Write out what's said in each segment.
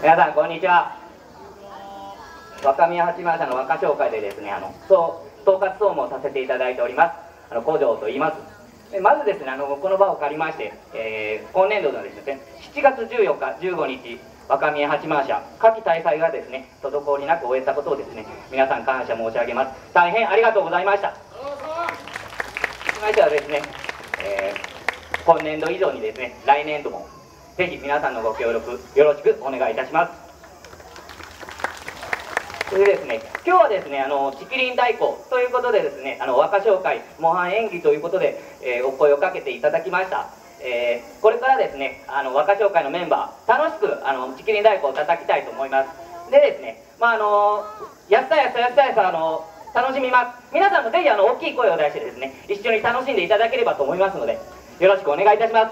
皆さんこんにちは。若宮八幡社の若商会でですね、統括総務をさせていただいております、古城と言います。まずですね、この場を借りまして、今年度のですね、7月14日、15日、若宮八幡社夏季大祭がですね、滞りなく終えたことをですね、皆さん感謝申し上げます。大変ありがとうございました。続きましてはですね、今年度以上にですね、来年度もぜひ皆さんのご協力よろしくお願いいたします。それでですね、今日はですね、竹林太鼓ということでですね、若商会模範演技ということで、お声をかけていただきました。これからですね、若商会のメンバー楽しく竹林太鼓を叩きたいと思います。でですね、やった楽しみます。皆さんもぜひ大きい声を出してですね、一緒に楽しんでいただければと思いますので、よろしくお願いいたします。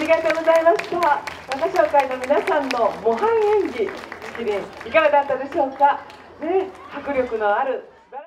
りがとうございました。若商会の皆さんの模範演技、七輪いかがだったでしょうか。ね、迫力のある